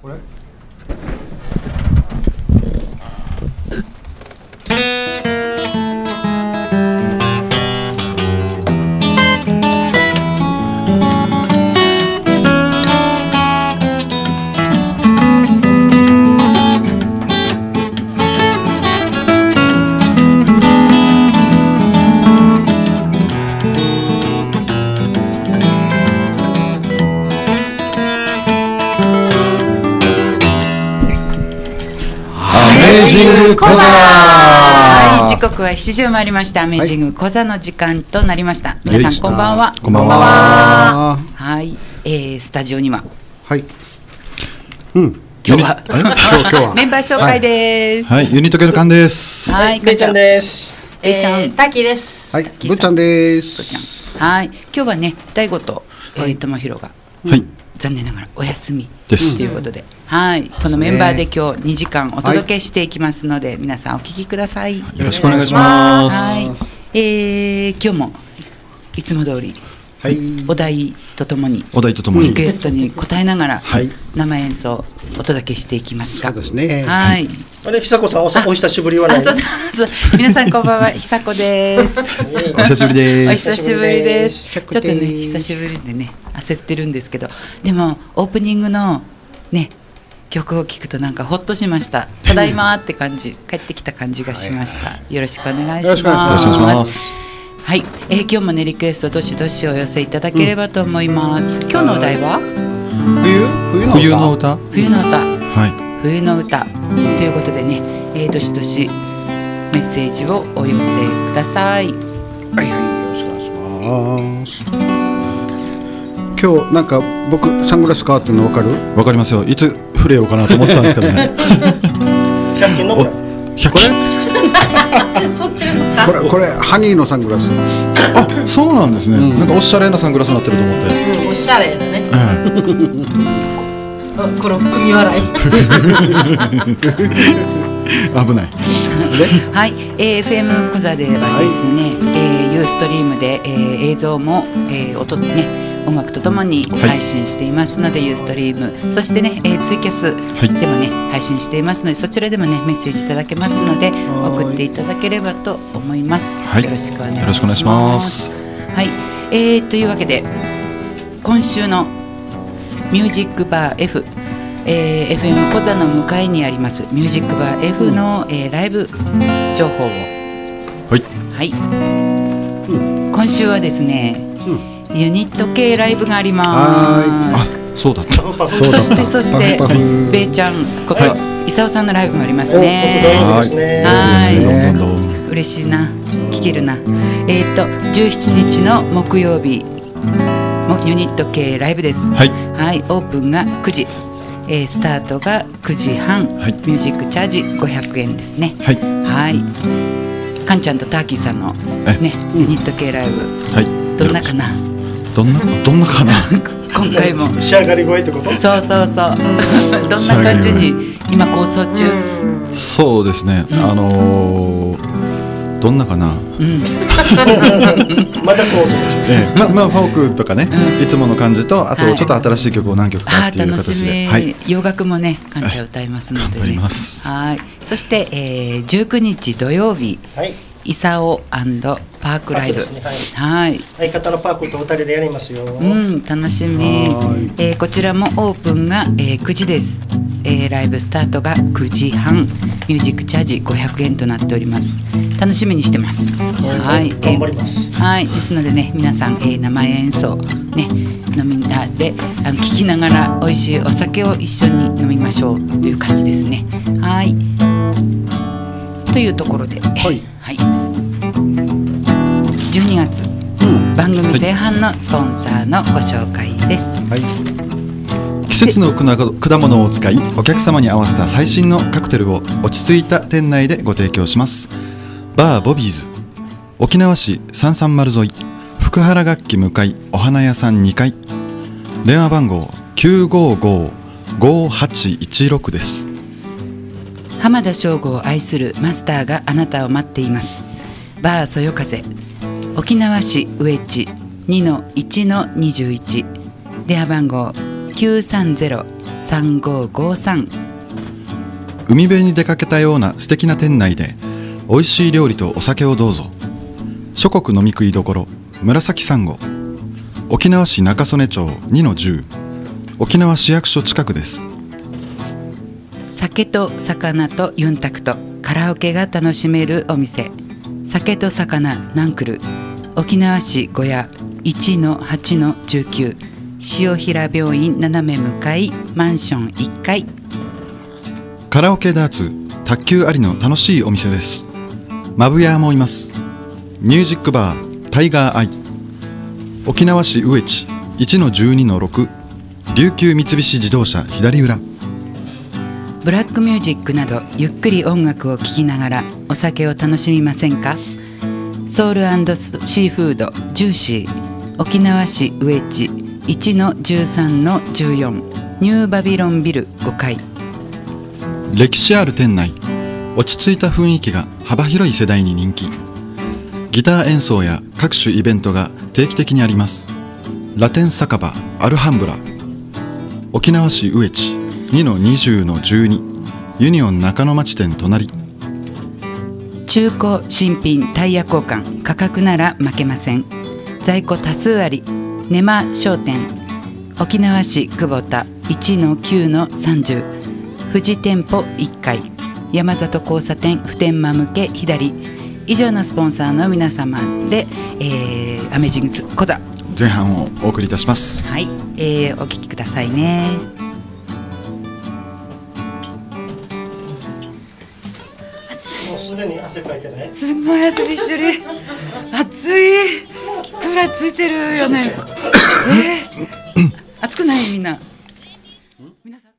これコザ。 はい、時刻は7時を回りました。アメージングコザの時間となりました。皆さんこんばんは。 こんばんは。 はい、スタジオには。 はい。 今日はメンバー紹介です。 はい、ユニット系のカンです。 はい、 べーちゃんです。 タキです。 はい、ぶっちゃんです。 はい、今日はね、大悟と友弘が残念ながらお休みということで。はい、このメンバーで今日2時間お届けしていきますので、皆さんお聞きください。 よろしくお願いします。 はい、今日もいつも通り、お題とともにリクエストに答えながら生演奏お届けしていきますが、 そうですね。 はい。 あれ、久子さんお久しぶりはない？ そう皆さんこんばんは、久子です。 お久しぶりです。 お久しぶりです。ちょっとね、久しぶりでね、焦ってるんですけど、でもオープニングのね。曲を聴くとなんかほっとしました。ただいまって感じ、帰ってきた感じがしました。よろしくお願いします。はい、今日もねリクエストどしどしお寄せいただければと思います。今日のお題は冬の歌。 冬の歌。 はい。 冬の歌ということでね、どしどしメッセージをお寄せください。 はいはい、よろしくお願いします。今日なんか僕サングラス変わってるの分かる？ 分かりますよ。いつ触れようかなと思ってたんですけどね。 100均のこれ 100均そっちのこれハニーのサングラス。 あ、そうなんですね。なんかおしゃれなサングラスになってると思って。 おしゃれだね。この含み笑い。 危ない。 はい、FM コザではですね、ユーストリームで、映像も、音ね。音楽とともに配信していますので、ユーストリーム、そしてね、ツイキャスでもね、配信していますので、そちらでもねメッセージいただけますので送っていただければと思います。よろしくお願いします。はい、というわけで今週のミュージックバー F、FM コザの向かいにありますミュージックバー F の、ライブ情報をはい、今週はですね、ユニット系ライブがあります。 あ、そうだった。 そしてべーちゃんこと伊佐尾さんのライブもありますね。はい。嬉しいな。聞けるな。17日の木曜日ユニット系ライブです。はい。オープンが9時、スタートが9時半。ミュージックチャージ500円ですね。はい。かんちゃんとターキーさんのねユニット系ライブ。どんなかな。 どんなかな。 今回も仕上がり声ってこと？ そうどんな感じに今構想中？ そうですね。どんなかな。 また構想中。 まあフォークとかね、いつもの感じと、あとちょっと新しい曲を何曲かっていう形で。 洋楽もね、かんちゃん歌いますのでね。はい。そして19日土曜日。イサオ&パークライブ、はい、 相方のパークとお二人でやりますよ。 楽しみ。こちらもオープンが9時です。ライブスタートが9時半、ミュージックチャージ500円となっております。楽しみにしてます。はい、 頑張ります。 はい、ですのでね、皆さん、生演奏ね、飲みで聴きながら美味しいお酒を一緒に飲みましょうという感じですね。はい。というところで、はい。12月、番組前半のスポンサーのご紹介です。 季節の果物を使い、お客様に合わせた最新のカクテルを落ち着いた店内でご提供します。バーボビーズ、沖縄市330沿い福原楽器向かいお花屋さん2階、電話番号 955-5816 です。 浜田省吾を愛するマスターがあなたを待っています。バーそよ風、沖縄市ウエッジ 2-1-21、電話番号 3553。 海辺に出かけたような素敵な店内で美味しい料理とお酒をどうぞ。諸国飲み食いどころ紫サンゴ。沖縄市中曽根町 2-10、 沖縄市役所近くです。 酒と魚とユンタクとカラオケが楽しめるお店、酒と魚ナンクル、沖縄市小屋 1-8-19、 塩平病院斜め向かいマンション1階。 カラオケダーツ卓球ありの楽しいお店です。マブヤーもいます。ミュージックバータイガーアイ。沖縄市上地 1-12-6、 琉球三菱自動車左裏。 ブラックミュージックなどゆっくり音楽を聴きながらお酒を楽しみませんか。ソウル&シーフードジューシー、沖縄市上地 1-13-14、 ニューバビロンビル5階。 歴史ある店内、落ち着いた雰囲気が幅広い世代に人気。ギター演奏や各種イベントが定期的にあります。ラテン酒場アルハンブラ。沖縄市上地 2-20-12、 ユニオン中野町店隣。 中古新品タイヤ交換、価格なら負けません。在庫多数あり、ネマ商店。沖縄市久保田 1-9-30、 富士店舗1階、山里交差点普天間向け左。以上のスポンサーの皆様で、アメージングスコザ前半をお送りいたします。 はい、お聞きくださいね。 もうすでに汗かいてない。 すんごい汗びっしょり。暑い。クーラーついてるよね。暑くないみんな。皆さん。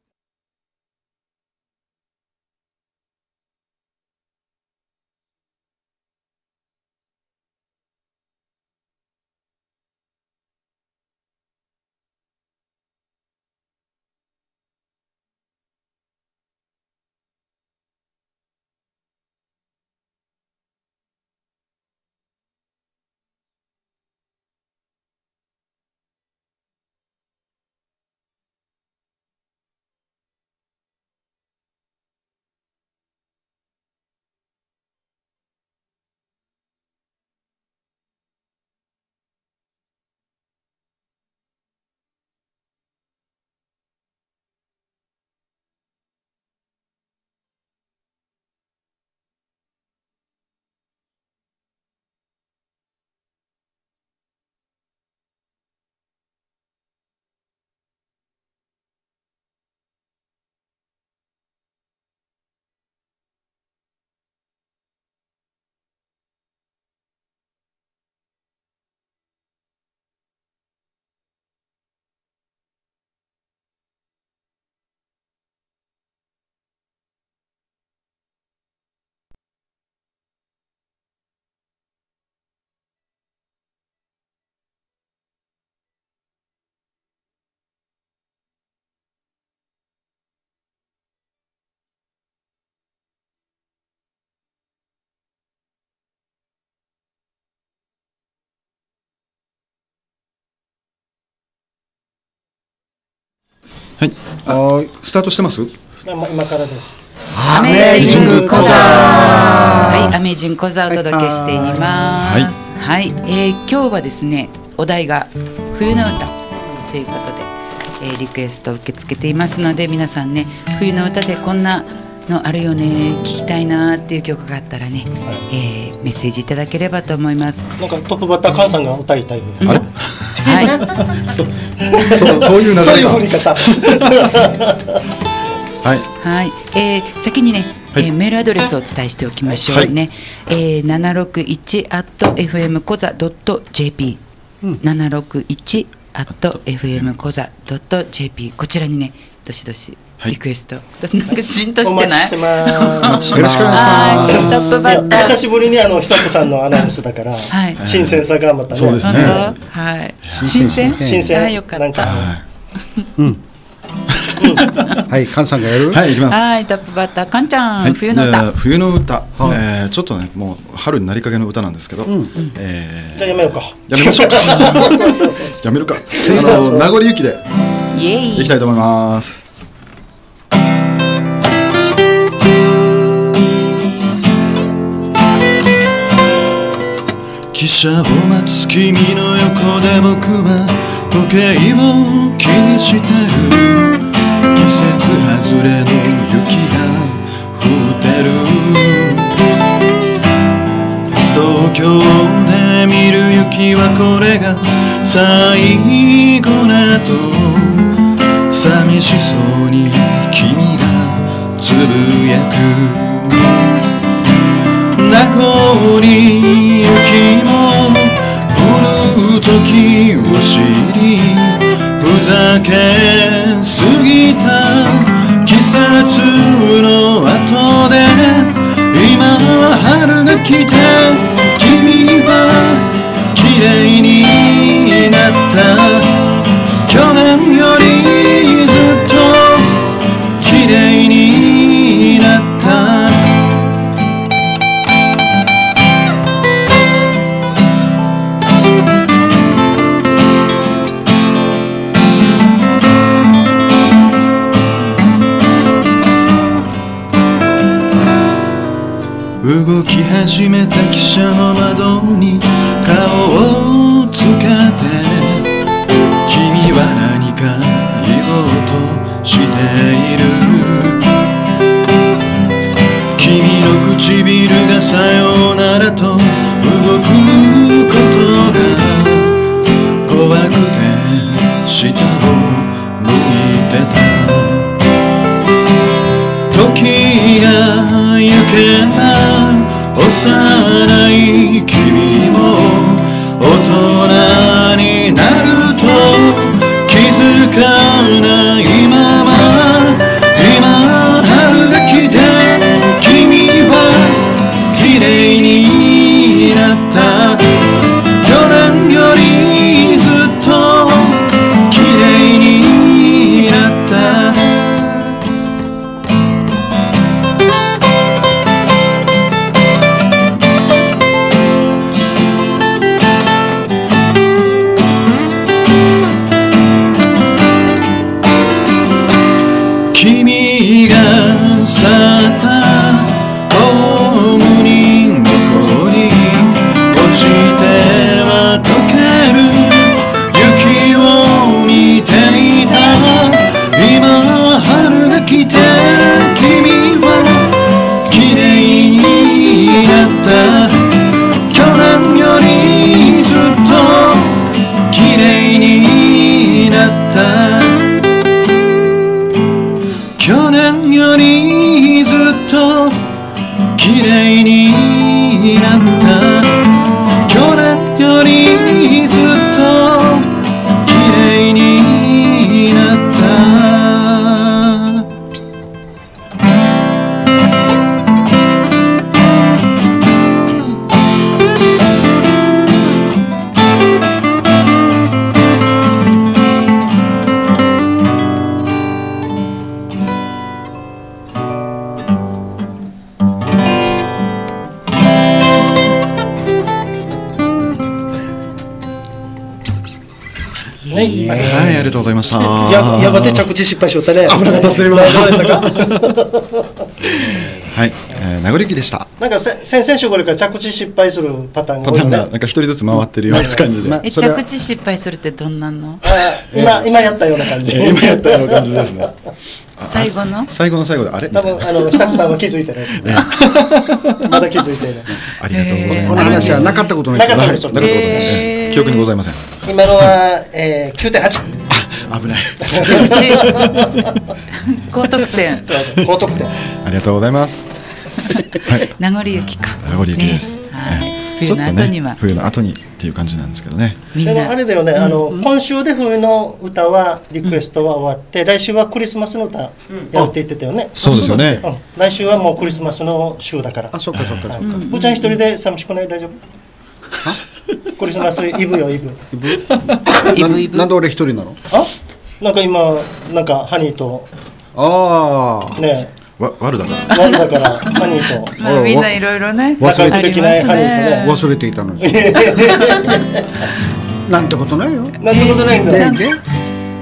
はい、スタートしてます。 今からです。 アメージングコザはい、アメージングコザをお届けしています。はい、今日はですね、お題が冬の歌ということで、リクエストを受け付けていますので、皆さんね、冬の歌でこんなのあるよね、聞きたいなっていう曲があったらね、メッセージいただければと思います。 なんかトップバッター菅さんが歌いたいみたいな。 あれはいそういう流れがそういう振り方。 はい、 はい、先にね、 はいメールアドレスをお伝えしておきましょうね。761@fmkoza.jp、761@fmkoza.jp、こちらにね、どしどしリクエスト、なんかしんとしてない？ お待ちしてます。 よろしくお願いします。 トップバッター。 久しぶりに久子さんのアナウンスだから、 はい新鮮さがまたね。 そうですね。 本当？はい。新鮮？ 新鮮。 あ、よかった。 はい、菅さんがやる。 はい、いきます。 はい、トップバッター、かんちゃん、 はい、 冬の歌。 冬の歌、ちょっとね、もう春になりかけの歌なんですけど、 じゃあやめようか。 やめましょうか。やめるか。名残雪でイエイ。 いきたいと思います。 汽車を待つ君の横で僕は時計を気にしてる。季節外れの雪が降ってる。東京で見る雪はこれが最後なと寂しそうに君がつぶやく。名残雪も降る時を知り、ふざけすぎた季節の後で今春が来て、君は綺麗になった。去年よりずっと綺麗になった。動き始めた汽車の窓に顔をつけて、君は何か言おうとしている。君の唇がさようならと動くことが怖くて下を向いてた。時が行けば幼い君も大人になると気づかないまま、今春が来て君は綺麗になった。去年よりずっと綺麗になった。君が去ったホームに残り、落ちては溶ける雪を見ていた。今春が来て君は綺麗になった。去年よりずっと綺麗になった。去年よりずっと綺麗になった。去年よりずっと綺麗になった。はい、ありがとうございました。 やがて着地失敗しよったね。 危なかったすいません。 どうでしたか。 はい、名残雪でした。 なんか先々週から着地失敗するパターンが多いよね。 なんか一人ずつ回ってるような感じで。 着地失敗するってどんなの？ 今やったような感じ。 今やったような感じですね。 最後の最後であれ？ 多分久子さんは気づいてない。まだ気づいてない。 ありがとうございます。 この話はなかったことないなかったです。 記憶にございません。 今のは9.8。 危ない。 高得点。 高得点。 ありがとうございます。 名残雪か。 名残雪です。 冬の後には。 冬の後にっていう感じなんですけどね。 でもあれだよね、今週で冬の歌はリクエストは終わって、来週はクリスマスの歌やるって言ってたよね。 そうですよね。 来週はもうクリスマスの週だから。 あ、そっかそっか。 ぶーちゃん一人で寂しくない？大丈夫？クリスマスイブよ、イブ。 なんで俺一人なの？ なんか今なんかハニーとねワルだからワルだからハニーとまあみんないろいろね仲良くできないハニーとね忘れていたのになんてことないよ。 なんてことないんだ。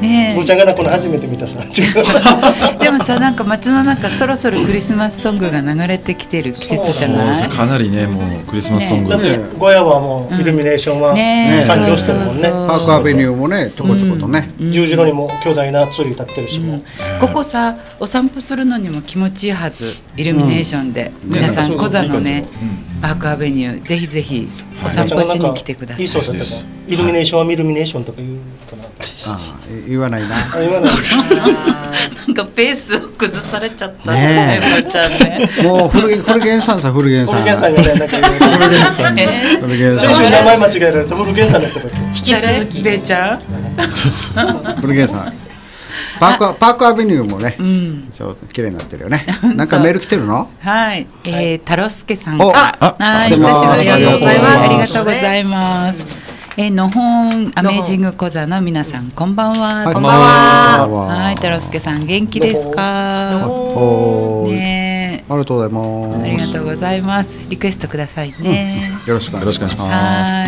ねぶーちゃんが泣くの初めて見たさ。 でもさ、なんか街の中そろそろクリスマスソングが流れてきてる季節じゃない？ かなりね、もうクリスマスソングだってゴヤはもうイルミネーションは完了してるもんね。 パークアベニューもね、ちょこちょことね。 十字路にも巨大なツリー立ってるしも。 ここさ、お散歩するのにも気持ちいいはず。イルミネーションで、皆さんコザのね、パークアベニューぜひぜひお散歩しに来てください。 いいそうだったか。イルミネーションはミルミネーションとか言うかな。 言わないな。 言わない。 なんかペースを崩されちゃったねね、ぶーちゃんね。 もう古源さんさ、古源さん。 古源さんがね、なんか言う。古源さん。 古源さん。 先週名前間違えられて古源さんだった時。 引き続きべーちゃん。 古源さん。パークアベニューもね、ちょっと綺麗になってるよね。なんかメール来てるの？ はい、太郎介さんおから。はい、久しぶりありがとうございますありがとうございます。のほんアメージングコザの皆さん、こんばんは。 こんばんは。 はい、太郎介さん元気ですか？ おー、 ね、 ありがとうございます。 ありがとうございます。リクエストくださいね。 よろしくお願いします。 はい、はい、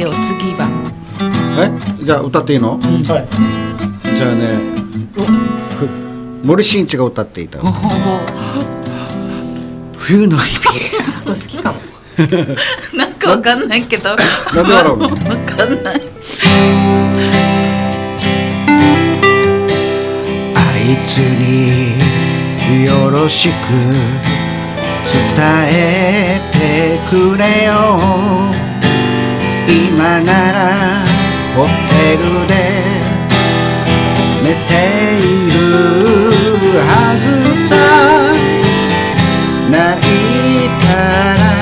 お次は。 じゃあ歌っていいの？ はい。 じゃあね、森進一が歌っていた冬の日好きかも。 なんかわかんないけど。 々。なんで笑うの？ わかんない。 あいつによろしく伝えてくれよ。今ならホテルで寝ているはずさ。泣いたら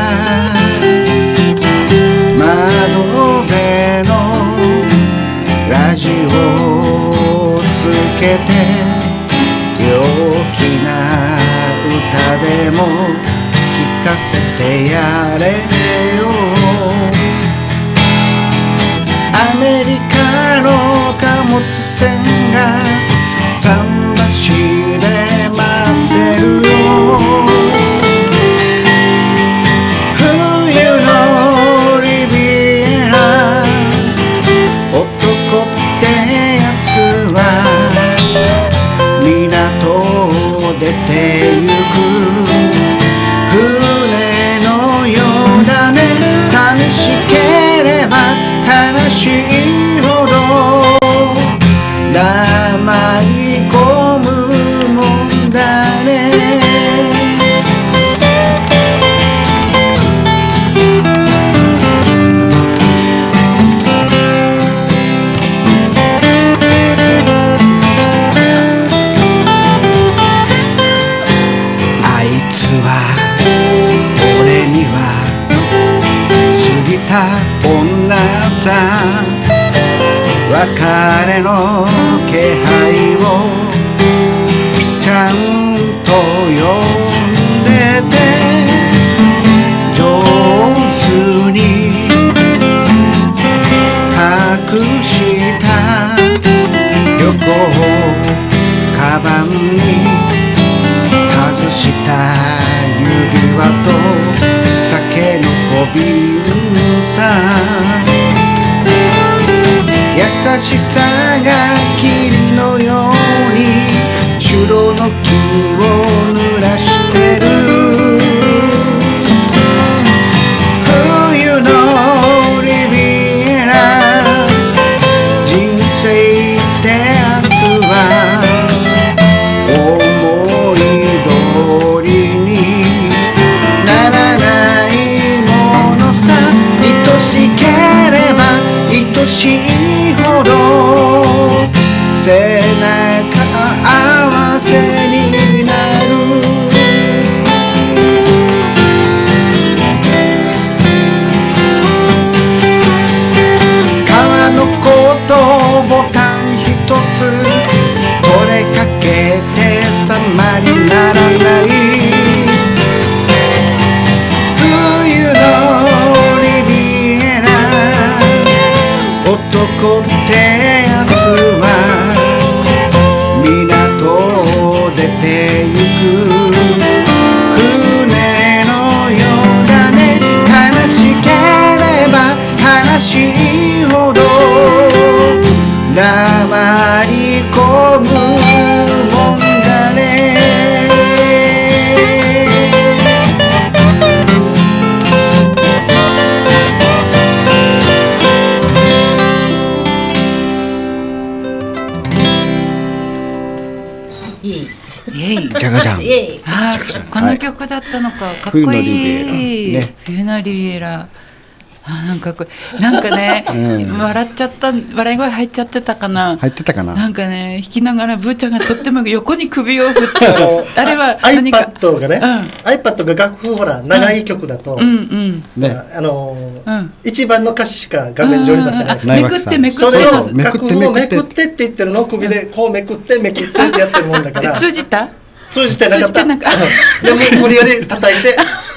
窓辺のラジオをつけて陽気な歌でも聞かせてやれよ。アメリカの貨物船が桟橋で待ってるよ。冬のリビエラ、男ってやつは港を出てゆく。船のようだね。寂しければ悲しいほど黙り込むもんだね。あいつは俺には過ぎた女さ。別れの気配をちゃんと読んでて、上手に隠した旅行カバンに外した指輪と酒の小瓶さ。優しさが霧のようにシュロの木を濡らしてる。冬のリビエラ、人生ってやつは思い通りにならないものさ。愛しければ愛しいほど背中合わせになる。革のコートボタン一つこれかけて様にならない。冬のリビエラ、男ってやつは港を出てゆく。船のようだね。悲しければ悲しいほど黙じゃがじゃん。 この曲だったのか、かっこいい。冬のリビエラ。なんかね、笑っちゃった、笑い声入っちゃってたかな。 入ってたかな。 なんかね、弾きながらブーちゃんがとっても横に首を振ってあれは何か iPad がね、iPad が楽譜ほら長い曲だと、一番の歌詞しか画面上に出せない。 めくってめくって、 それを楽譜をめくってって言ってるのを首でこうめくってめくってってやってるもんだから。 通じてなかった。でも無理やり叩いて。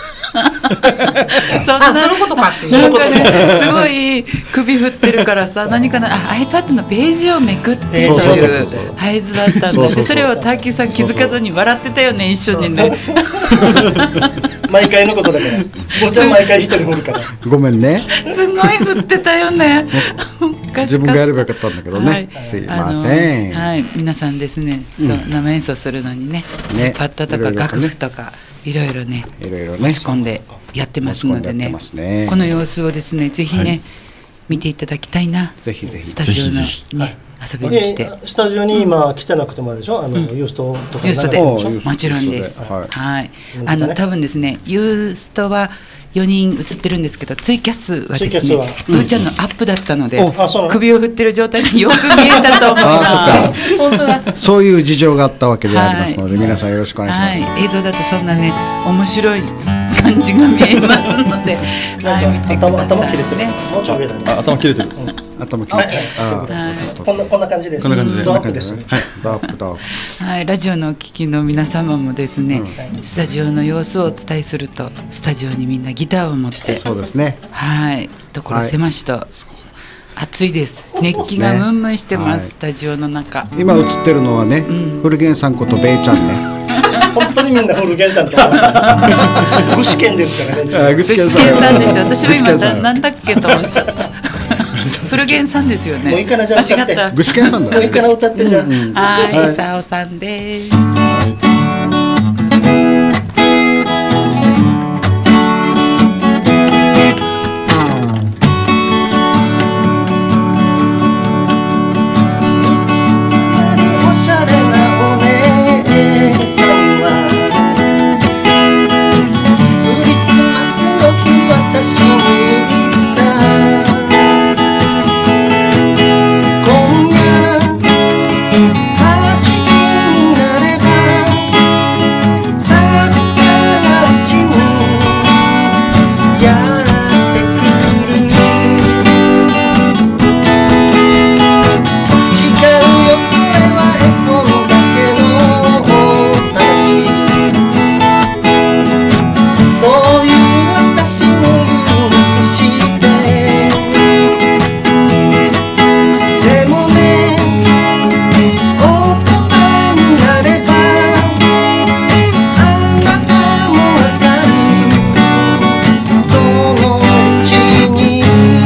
そのことかってなんかね、すごい首振ってるからさ、何かな、iPad のページをめくってという合図だったんだ。でそれをターキーさん気づかずに笑ってたよね、一緒にね。 毎回のことだから、ぼちゃん毎回一人振るから。 ごめんね。 すごい振ってたよね。 自分がやればよかったんだけどね。すいません。 はい、皆さんですね、生演奏するのにね、iPad とか楽譜とか。いろいろね、持ち込んでやってますのでね、この様子をですね、ぜひね、見ていただきたいな。 ぜひぜひスタジオのね、遊びに来て。 スタジオに今来てなくてもあるでしょ、ユーストとか。 ユーストでもちろんです。はい。多分ですね、ユーストは4人映ってるんですけど、ツイキャスはですね、ブーちゃんのアップだったので、首を振ってる状態がよく見えたと思います。 本当だ。 そういう事情があったわけでありますので、皆さんよろしくお願いします。 映像だとそんなね、面白い感じが見えますので、はい、見てください。 頭切れてる。もうちょい上だね。 頭切れてる。 頭切れてる。 こんな感じです。 こんな感じで。 ドアップです。 ドアップドアップ。 はい、ラジオのお聞きの皆様もですね、スタジオの様子をお伝えすると、スタジオにみんなギターを持って、 そうですね。 はい、所狭しと暑いです。熱気がムンムンしてます、スタジオの中。 今映ってるのはね、古源さんことベイちゃんね。 本当にみんな古源さんと思っちゃう。具志堅ですからね。 具志堅さんでした。私も今なんだっけと思っちゃった。古源さんですよね。 もういいかな、じゃあ歌って。 具志堅さんだ。 もういいかな、歌ってじゃあ。 はい、さおさんです。 おしゃれなお姉さんはクリスマスの日私に言った。今夜8時になればサンタがうちにやってくる。違うよ、それは絵本だけの話。そういう私に許して。でもね、大人になればあなたもわかる。そのうちに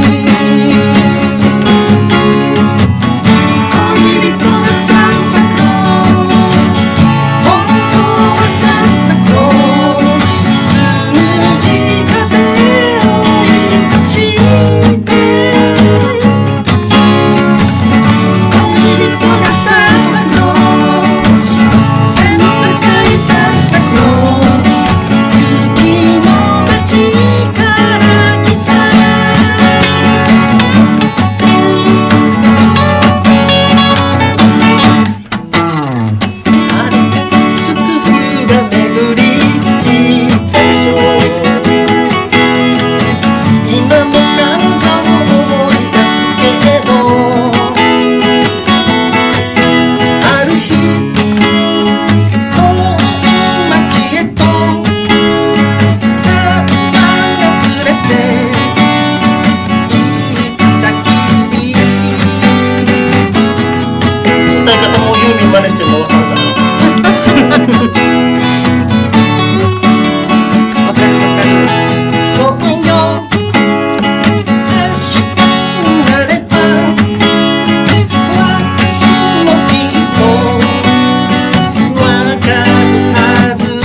恋人はサンタクロース、本当はサンタクロース。つむじ風を生かして恋人がサンタクロース、背の高いサンタクロース。雪の街から来た。あれつく冬が巡り来たでしょう。今も彼女を思い出すけど、ある日遠い街へとサンタが連れて行ったきり。歌い方もユーミン真似してるの分かるかな。そうよ、明日になれば私もきっとわかるはず。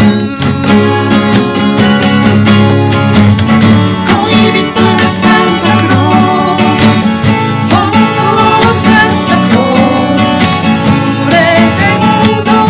恋人がサンタクロース、本当はサンタクロース。プレゼント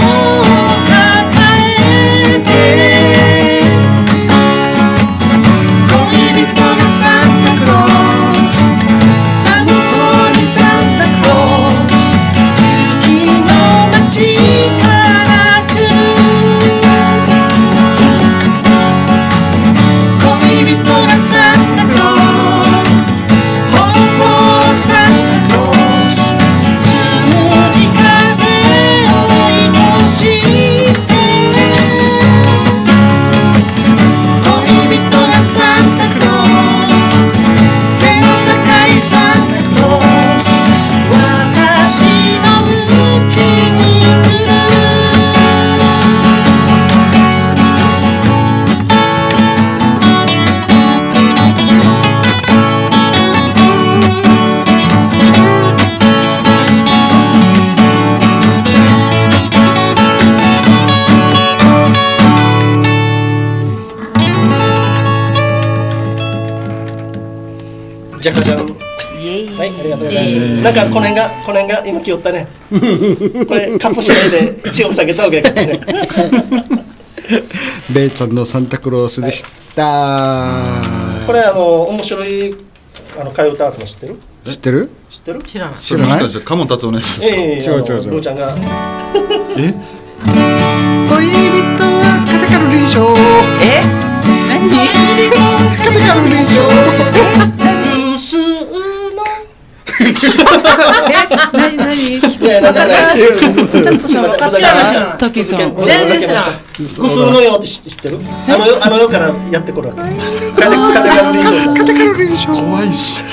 ジャカジャン。 イエイ。 はい、ありがとうございます。なんかこの辺が今来よったね。これカップしないで血を下げた方がいいかね。 ベイちゃんのサンタクロースでした。 これ面白い替え歌あるの知ってる？ 知ってる？ 知ってる？ 知らない。 それもしかして鴨達夫のやつですか？ 違うブーちゃんがえ恋人はカタカル臨床。 え？何？ カタカル臨床。 無数の何？ いやなんかちょっと知らない。知らない。 タケさん。 全然知らない。 無数のよって知ってる？あの世からやってくるわけ。カタカル臨床さん。 カタカル臨床。 怖いし。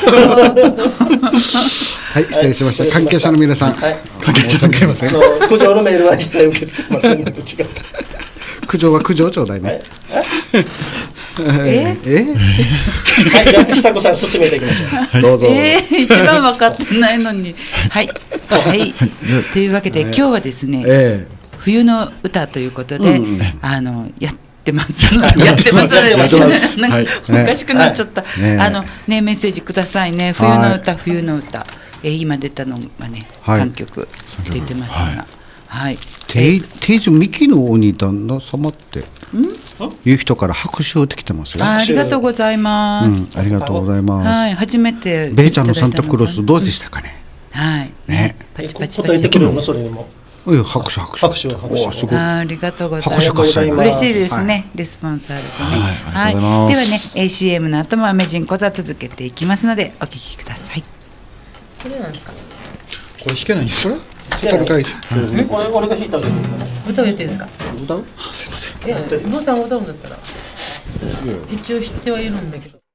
はい、失礼しました。関係者の皆さん。 はい。 関係者の皆さん。 苦情のメールは一切受け付けませんので違う。 苦情は苦情ちょうだいね。 え？ はい、じゃあ久子さん進めていきましょう。 どうぞ。 一番分かってないのに。はいはい。というわけで今日はですね、冬の歌ということでやってます。やってます。なんかおかしくなっちゃった。ねメッセージくださいね。冬の歌冬の歌。今出たのがね3曲出てますが。はい。 定住ミキの鬼旦那様っていう人から拍手をできてますよ。 ありがとうございます。 ありがとうございます。 はい、初めて。 ベイちゃんのサンタクロースどうでしたかね。 はい。 ね。 パチパチ答えてくれるのそれにも。 拍手。 おすごい。 ありがとうございます。 拍手喝采。 嬉しいですね。レスポンスあるとね。はい。ではね、CM の後もアメジン講座続けていきますのでお聞きください。 これなんですか？ これ弾けないんですよ。 俺が弾いたんだけど。 歌を言っていいですか？ 歌う？ すいません。 久保さんが歌うんだったら一応知ってはいるんだけど。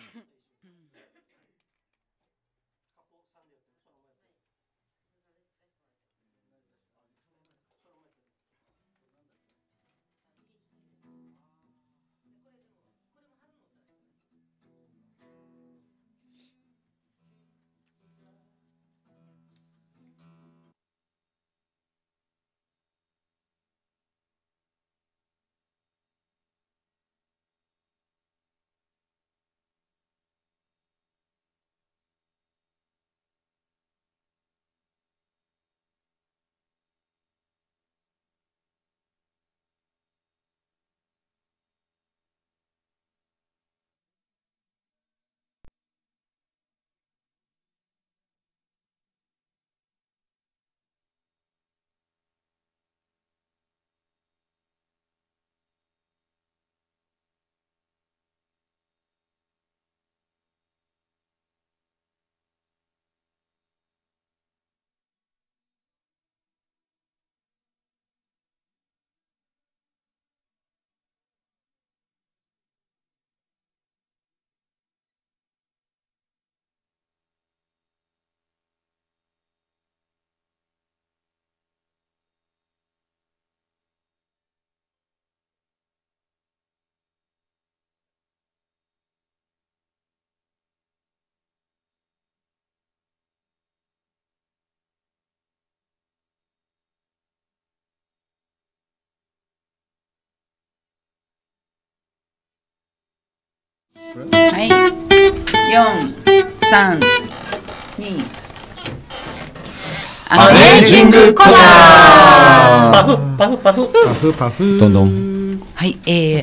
はい。4、3、2。 アメージングコザパフ。 どんどん。 はい、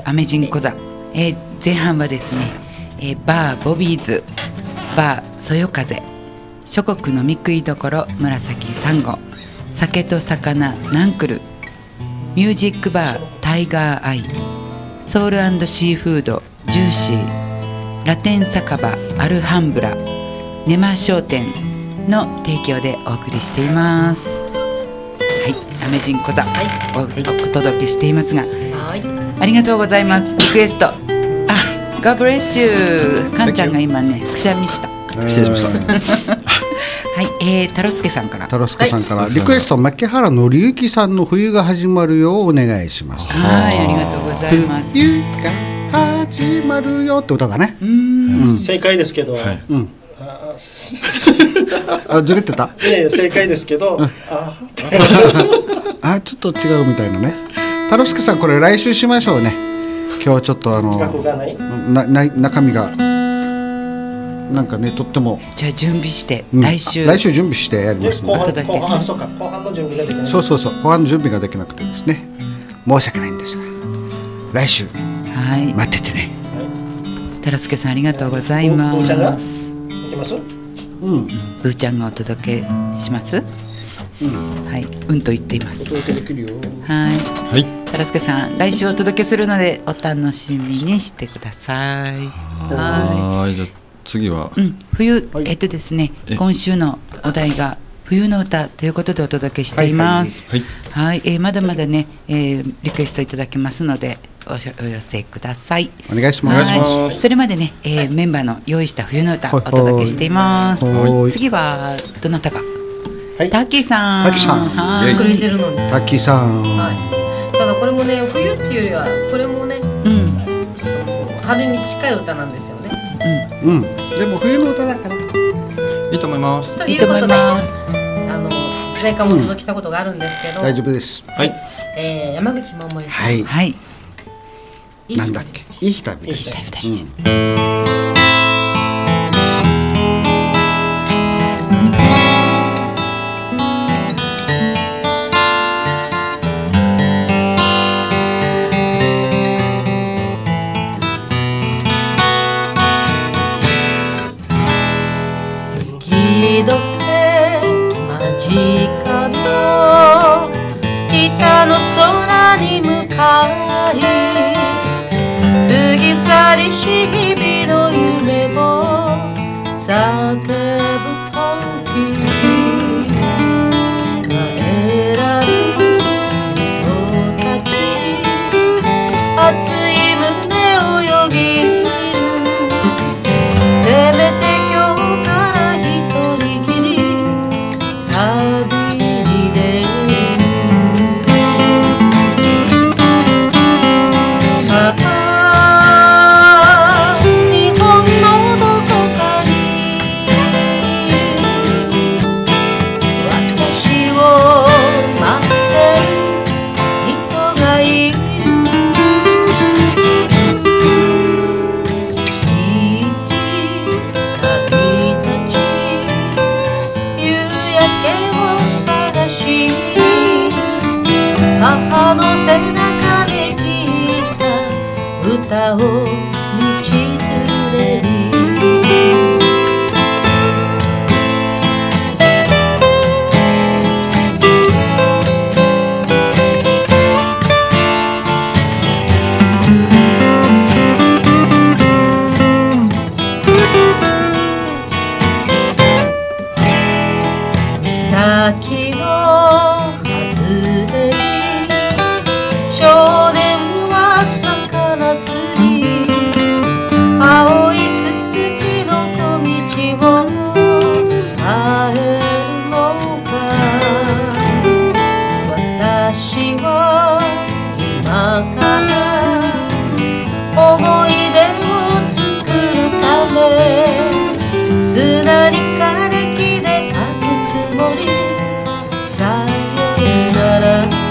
アメジンコザ。前半はですね、バーボビーズ、バーそよ風、諸国のみ食いどころ紫サンゴ、酒と魚ナンクル、ミュージックバータイガーアイ、ソウル&シーフードジューシー、ラテン酒場アルハンブラ、ネマ商店の提供でお送りしています。はい、アメジンコザ、お届けしていますが、ありがとうございます。リクエスト、God bless you。かんちゃんが今ねくしゃみした。 失礼しました。 はい、タロスケさんから。 タロスケさんから、リクエスト、牧原紀之さんの冬が始まるようお願いします。 はい、ありがとうございます。 冬が始まるよって歌だね。 正解ですけど、 ずれてた。 正解ですけど、 ちょっと違うみたいなね。タロスケさん、これ来週しましょうね。今日ちょっと額がない中身がなんかねとっても、 じゃあ準備して、 うん来週準備してやりますね。 そうか、後半の準備ができない。 そう後半の準備ができなくてですね、申し訳ないんですが、来週はい待っててね。 太郎介さんありがとうございまぶーちゃんがす。 いきます？ うんぶーちゃんがお届けします。はい、と言っています。 お届けできるよ。 はい、 はい太郎介さん来週お届けするのでお楽しみにしてください。 はいじゃあ次は冬、ですね、今週のお題が冬の歌ということでお届けしています。 はいはい、まだまだね、リクエストいただけますのでお寄せください。 お願いします。 はいそれまでね、メンバーの用意した冬の歌お届けしています。次はどなたか、タッキーさん。 タッキーさんはいくれてるのに。 タッキーさん、 はい。ただこれもね、冬っていうよりはこれもね、春に近い歌なんですよね。 でも冬の歌だからいいと思います。 といいと思いいうことで、 ます。 前回もお届けしたことがあるんですけど、 大丈夫です。 はい山口百恵さん、 はい、 はい、 いいなんだっけ、いい日旅です。 二人雪解け間近の北の空に向かい、過ぎ去りし日々の夢を叫ぶ時、帰らぬ人たち熱い胸をよぎる、せめて今日から一人きり旅に出る。日本のどこかに私を待ってる人がいる。いい旅立ち夕焼けを探し、母の背中で聞いた歌を道連れに。先の外れに少年は魚釣り、青いすすきの小道を帰るのか。私は今から思い出を作るため砂に枯れ木で書くつもり、さよならを。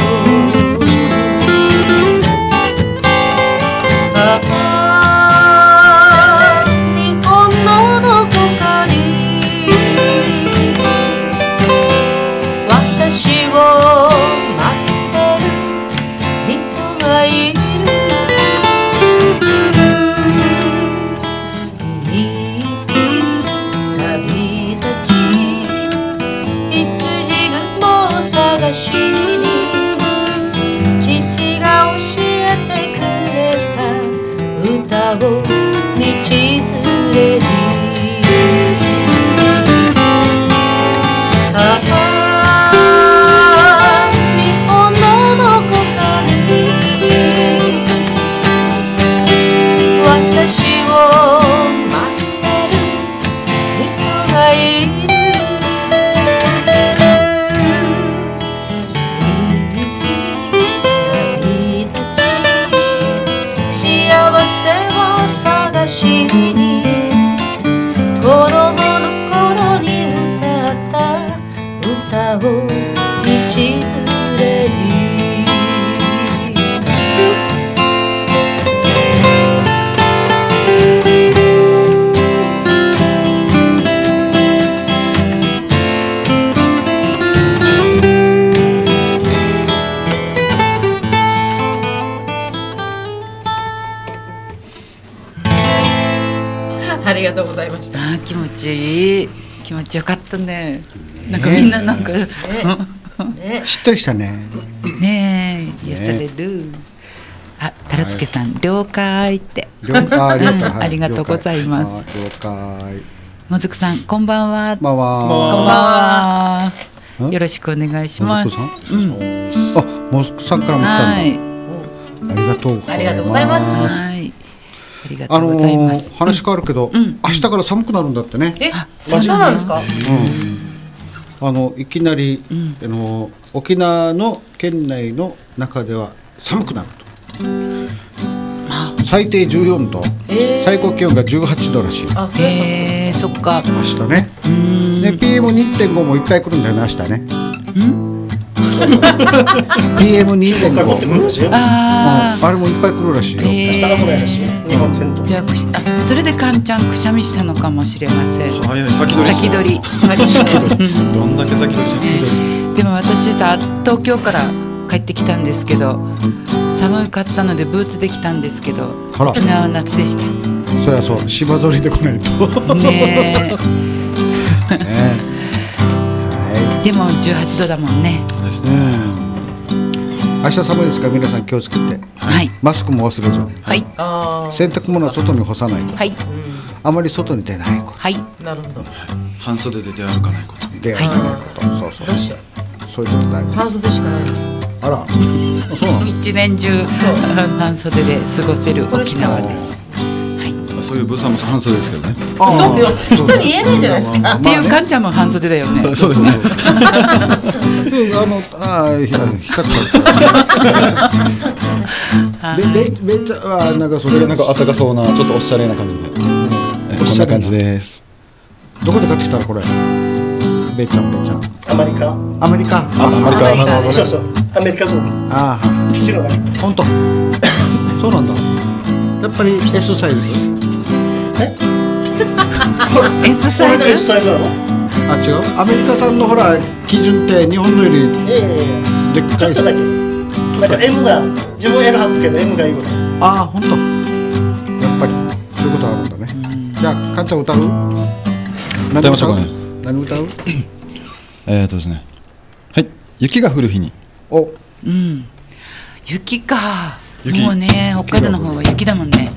日本のどこかに私を待ってる人がいる。いい旅立ち羊雲を探しに、父が教えてくれた歌を道連れに。日本のどこかに私を待ってる人がいる。旅立ち幸せを探しに、子供の頃に歌った歌を道連れに。 ざいました。 あー気持ちいい、気持ちよかったね。なんかみんななんか、 ねしっとりしたね。 ねえ癒される。あ、たらつけさん、了解って。 了解、 ありがとうございます。 了解。 もずくさん、こんばんは。 まあこんばんは。よろしくお願いします。 もずくさんからも来たんだ。 はい。 ありがとう。 ありがとうございます。 はい。ありがとうございます。 話変わるけど、明日から寒くなるんだってね。 そうなんですか。 いきなり沖縄の県内の中では寒くなると。最低14度、最高気温が18度らしい。 そっか。 明日ね。で PM2.5 もいっぱい来るんだよね明日ね。PM2.5 あれもいっぱい来るらしいよ。 明日が来ないらしい。日本全土。 じゃあそれでカンちゃんくしゃみしたのかもしれません。 早い、先取り。どんだけ先取りした。 でも私さ、東京から帰ってきたんですけど、寒かったのでブーツできたんですけど、沖縄は夏でした。 そりゃそう、芝ぞりで来ないとねえでも18度だもんね。 ですね。 明日寒いですから皆さん気をつけて、マスクも忘れずに、洗濯物は外に干さないと、あまり外に出ないこと、 なるほど。 半袖で出歩かないこと、 出歩かないこと、そういうこと大事です。 半袖しかない。 あら、そうなの。 一年中半袖で過ごせる沖縄です。 そういうブーさんも半袖ですけどね。 そうよ、人に言えないじゃないですか。 っていうかんちゃんも半袖だよね。 そうですね。 比較されてべっちゃなんかそれなんか暖かそうな、ちょっとおしゃれな感じで、こんな感じです。 どこで買ってきたらこれ？べっちゃん。 アメリカ。 アメリカ。 そうそう。アメリカ軍。基地の中。 本当。そうなんだ。やっぱり S サイズ。 S サイズ。 S サイズなの？ あ、違う。アメリカ産のほら基準って日本のよりでっかい。 ちょっとだけ。なんか M が自分 L 履くけど M がいいぐらい。 本当。やっぱりそういうことあるんだね。じゃあかんちゃん歌う？ 歌いましょうかね。 何歌う？ ですね。はい。雪が降る日に。 雪か。もうね、北海道の方は雪だもんね。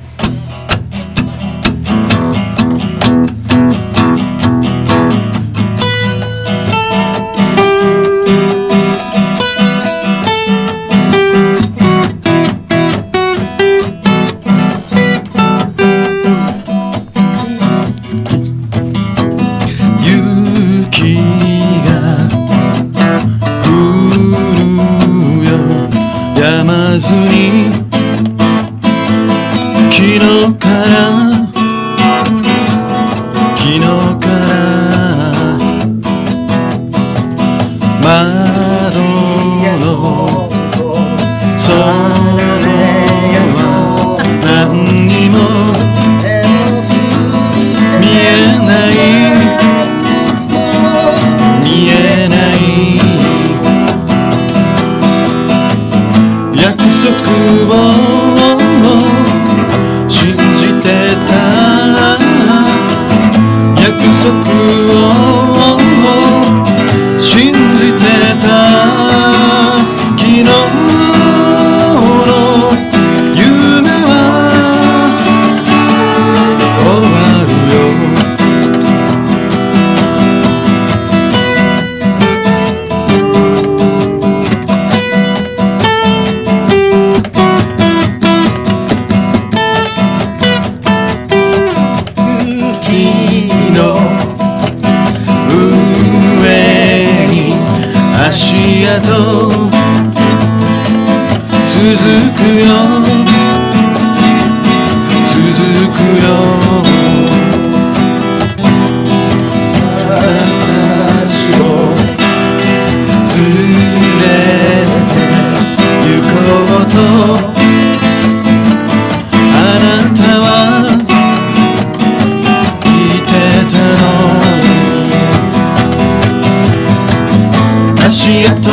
足跡を追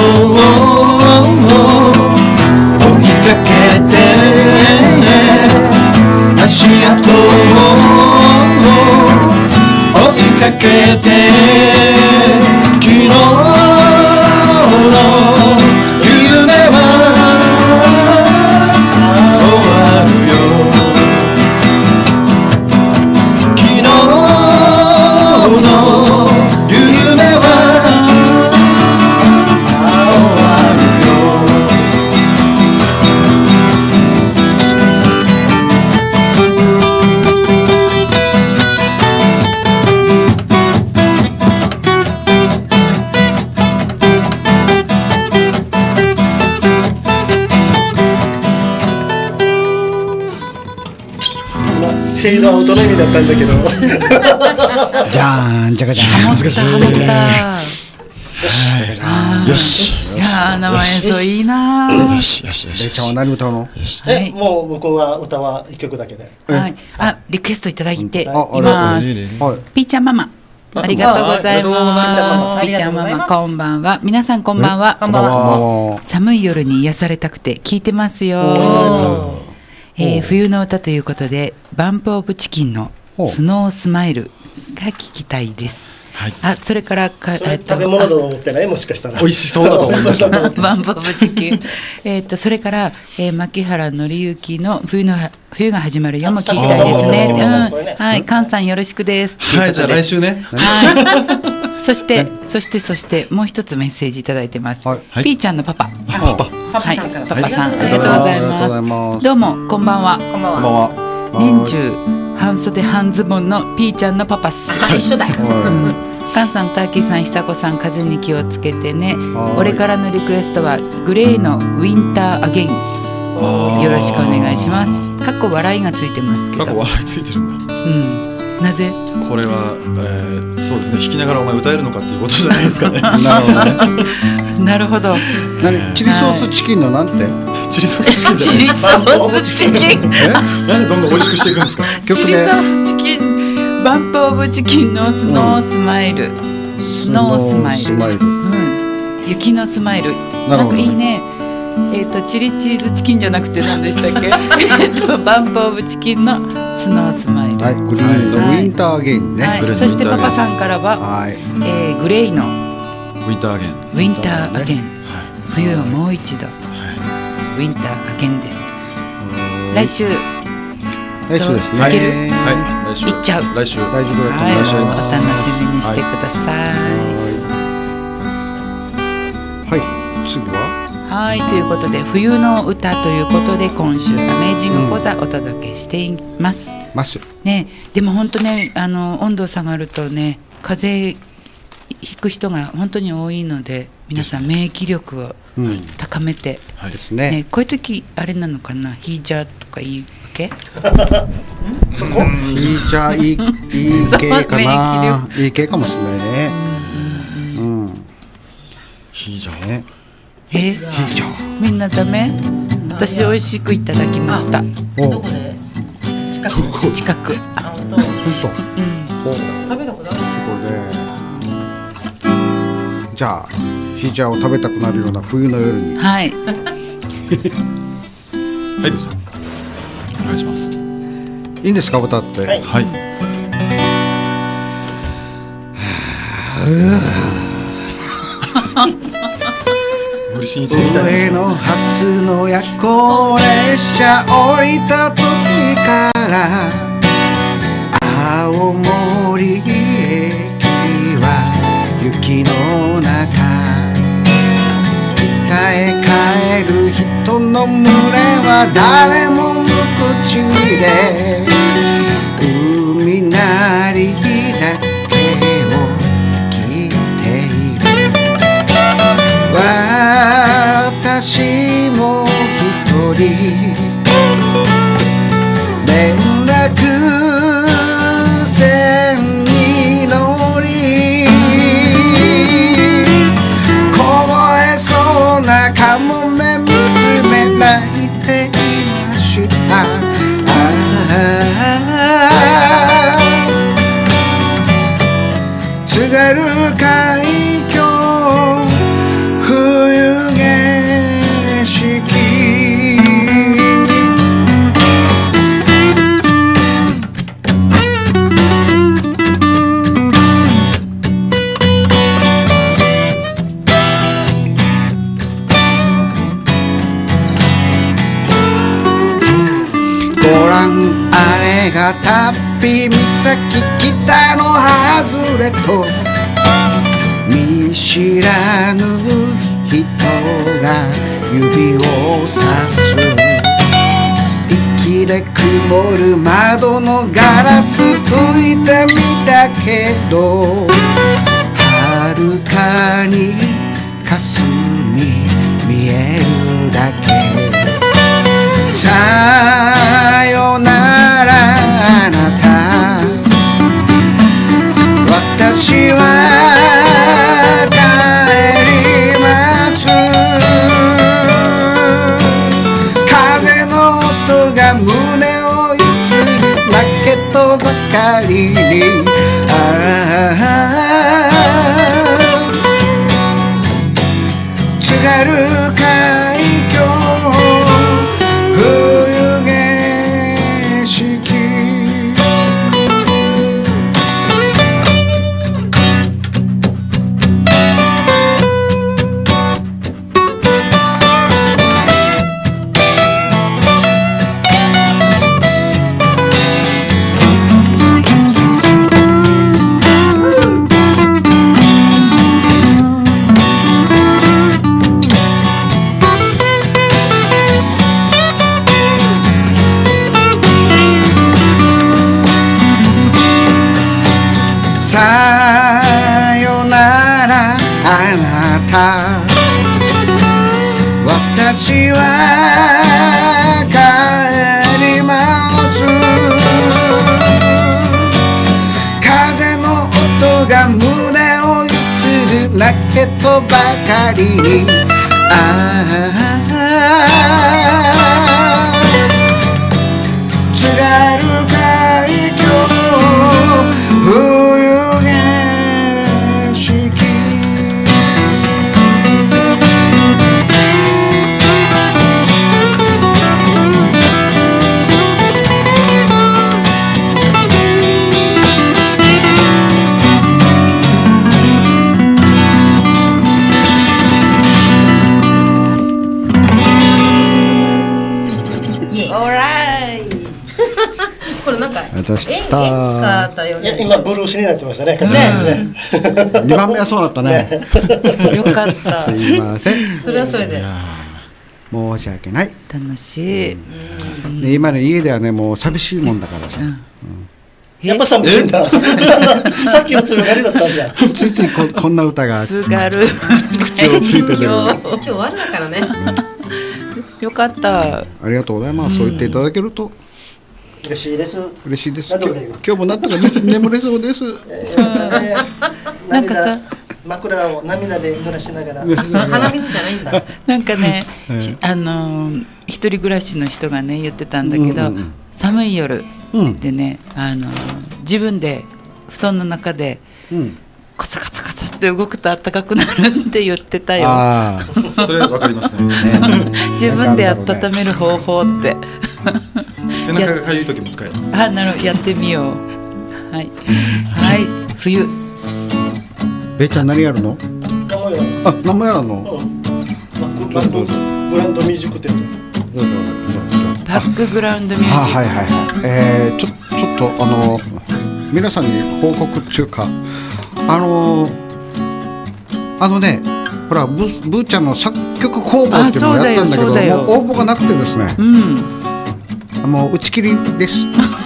いかけて足跡をけて昨日の夢は終わるよ昨日の夢は終わるフェードアウトの意味だったんだけどじゃーんじゃかじゃーん。 難しい。 よし。 いやー生演奏いいなー。 よしよしよし。 レイちゃんは何歌うの？ はいもう向こうは歌は一曲だけではい。あ、リクエストいただいていああります。 はい。 ピーちゃんママ。ありがとうございます。ピーちゃんママこんばんは。皆さんこんばんは。 こんばんは。 寒い夜に癒されたくて聞いてますよ。冬の歌ということでバンプオブチキンのスノースマイルが聞きたいです。 はい。 あ、それからそれ食べ物だと思ってないもしかしたら美味しそうだと思いました。 バンプオブチキン。それから、牧原紀之の冬が始まるよも聞きたいですね。はい、菅さんよろしくです。 はい、じゃあ来週ね。 はい。そしてもう一つメッセージいただいてます。 はいピーちゃんのパパ。 パパ。 はい、パパさんありがとうございます。どうもこんばんは。 こんばんは。 年中半袖半ズボンのピーちゃんのパパっす。 一緒だよ。 カンさん、ターキーさん、久子さん、風に気をつけてね。俺からのリクエストはグレーのウィンターアゲイン。よろしくお願いします。かっこ笑いがついてますけど。 過去笑いついてるんだ。 なぜ？ これは、そうですね。弾きながらお前歌えるのかっていうことじゃないですかね。 なるほどね。 なるほど。 何？チリソースチキンのなんて？ チリソースチキンじゃチリないですか。 ソースチキン。 なんでどんどん美味しくしていくんですか。 チリソースチキン。バンプオブチキンのスノースマイル。スノースマイル。雪のスマイル。なんかいいね。チリチーズチキンじゃなくて何でしたっけ？バンプオブチキンのスノースマイル。 はい、グリーンのウィンターアゲインね。 はい。そしてパパさんからは、グレイのウィンターアゲン。 ウィンターアゲン。冬をもう一度。ウィンターアゲンです。来週。 来週ですね。 はい。来週。 行っちゃう。 来週。 大丈夫だとはい。お思います。 楽しみにしてください。 はい、次は。 はい、ということで冬の歌ということで今週アメージング講座お届けしています。ね、でも本当ね温度下がるとね風邪ひく人が本当に多いので皆さん免疫力を高めて、ね、こういう時あれなのかなヒージャーとかいいわけ？ そこ？いいじゃいい系かな。いい系かもしれないね。 ヒージャー。 みんなダメ？私美味しくいただきました。 どこで？ 近く。 あ、本当。食べたことある？ そこで。じゃあヒージャーを食べたくなるような冬の夜に。 はい。 はい、さん。お願いします。 いいんですか、歌って。 はい。 上の初の夜行列車降りた時から青森駅は雪の中北へ帰る人の群れは誰も無口で海なりだけを聞いている私も一人連絡船に乗り凍えそうなカモメ見つめ泣いていましたらんあれが旅岬北の外れと見知らぬ人が指をさす息で曇る窓のガラス拭いてみたけど遥かに霞み見えるだけさよならあなた私は帰ります風の音が胸をゆするだけとばかりに津軽海峡冬景色さよならあなた私は帰ります風の音が胸をゆするだけとばかりに津軽海峡冬景色これなんか出した演歌だよいやね。 今ブルースになってましたね。 2番目はそうだったね。 よかったすいません。 それはそれで申し訳ない。 楽しい、 で今の家ではねもう寂しいもんだからさ。 やっぱ寂しいんだ。さっきの強がりだったんだ。 ついついこんな歌が津軽口をついてる。 一応終わりだからね。 よかった。 ありがとうございます。そう言っていただけると嬉しいです。 嬉しいです。 なんでもないよ今日もなんとか眠れそうです。 なんかさ枕を涙で濡らしながら。 鼻水じゃないんだ。 なんかね、一人暮らしの人がね言ってたんだけど、寒い夜でね、自分で布団の中でコツコツコツって動くと暖かくなるって言ってたよ。 ああ、 それわかりますね。 自分で温める方法って背中がかゆい時も使える。 やってみよう。はいはい冬。 べーちゃん何やるの？あ、何もやらんの？ バックグラウンドミュージックってやつ。 バックグラウンドミュージック。 はいはいはい。ちょっと皆さんに報告っていうかね、ほらブーちゃんの作曲公募っていうのをやったんだけど、もう応募がなくてですね。もう打ち切りです。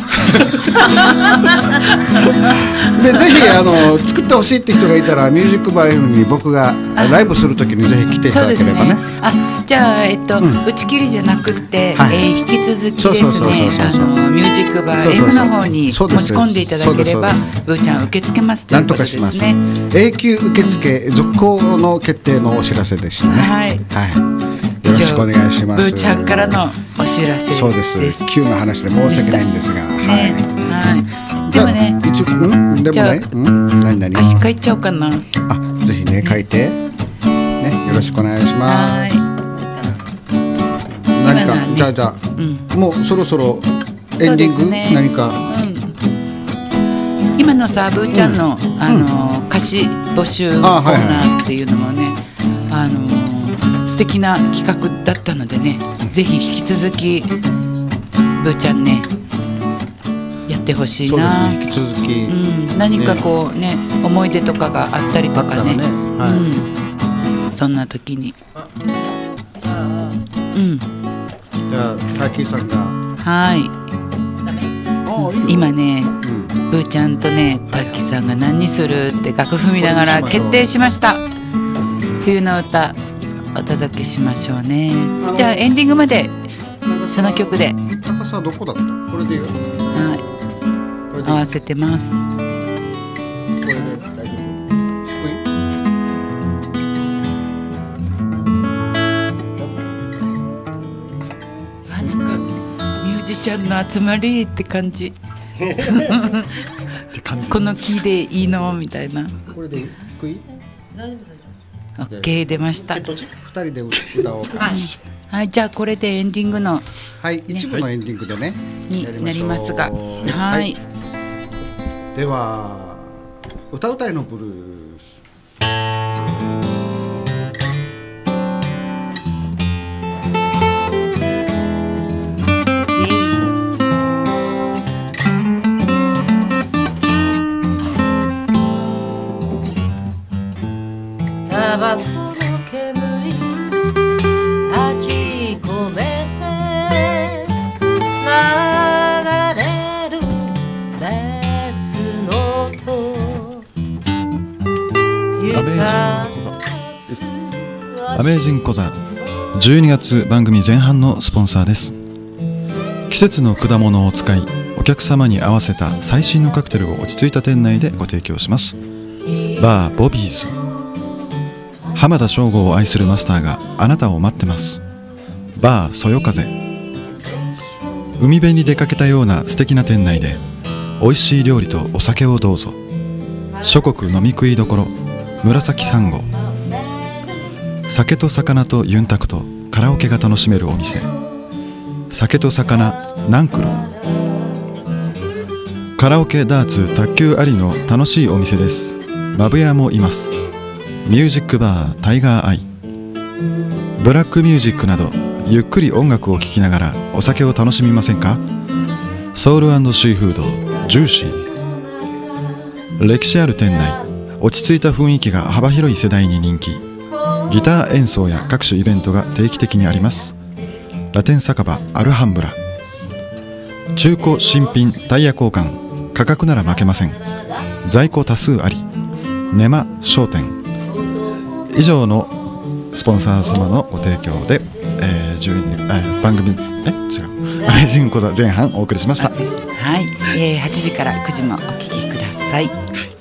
でぜひ作ってほしいって人がいたらミュージックバー FM に僕がライブするときにぜひ来ていただければね。 じゃあ打ち切りじゃなくって引き続きですねミュージックバー M の方に持ち込んでいただければブーちゃん受け付けますということですね。 永久受付続行の決定のお知らせでしたね。はい。よろしくお願いします。 ブーちゃんからのお知らせです。 そうです。急な話で申し訳ないんですが。 はい。でもね。 でもね。何？ 歌詞書いちゃおうかな。 あ、ぜひね書いて。ね、よろしくお願いします。何かじゃあもうそろそろエンディング何か。 今のさブーちゃんの歌詞募集コーナーっていうのもね素敵な企画だったのでね、ぜひ引き続きブブーちゃんねやってほしいそうですな。 ね、引き続き、 何かこうね思い出とかがあったりとかね、 あったらね、はいそんな時にじゃあターキーさんが、 はいいいよ今ねブーちゃんとねタッキーさんが何にするって楽譜見ながら決定しました。冬の歌お届けしましょうね。じゃあエンディングまでその曲で、 高さどこだった？これでいいよ。これでいい合わせてます。 これで大丈夫？低い？ なんかミュージシャンの集まりって感じ。このキーでいいのみたいな。 これでいい？低い？ オッケー出ました。 二人で歌おうか。 はい、じゃあこれでエンディングのはい、一部のエンディングでね、 になりますが、はい。 では歌うたいのブルース。 タバコの煙立ち込めて流れるベースの音アメージンコザ12月番組前半のスポンサーです。季節の果物を使いお客様に合わせた最新のカクテルを落ち着いた店内でご提供します。バーボビーズ、浜田省吾を愛するマスターがあなたを待ってます。バーそよ風、海辺に出かけたような素敵な店内で美味しい料理とお酒をどうぞ。諸国飲み食いどころ紫サンゴ、酒と魚とユンタクとカラオケが楽しめるお店、酒と魚ナンクル、カラオケダーツ卓球ありの楽しいお店です。マブヤもいます。ミュージックバータイガーアイ、ブラックミュージックなどゆっくり音楽を聴きながらお酒を楽しみませんか？ソウル&シーフードジューシー、歴史ある店内、落ち着いた雰囲気が幅広い世代に人気。ギター演奏や各種イベントが定期的にあります。ラテン酒場アルハンブラ、中古新品タイヤ交換、価格なら負けません。在庫多数あり。ネマ商店。以上のスポンサー様のご提供で、番組違うアメージング講座前半お送りしました。 はい、8時から9時もお聞きください。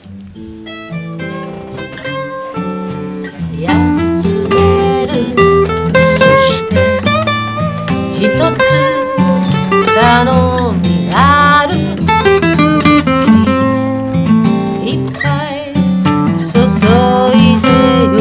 休める、そして一つ頼みある。好きいっぱい注いでよ。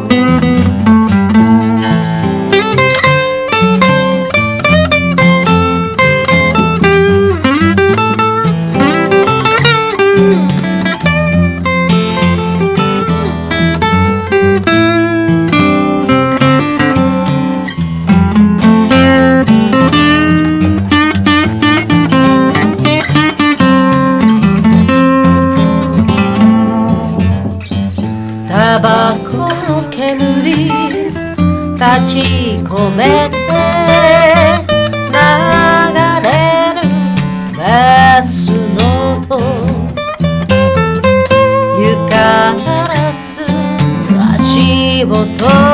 タバコの煙立ち込めて流れるベースの音、床からす足音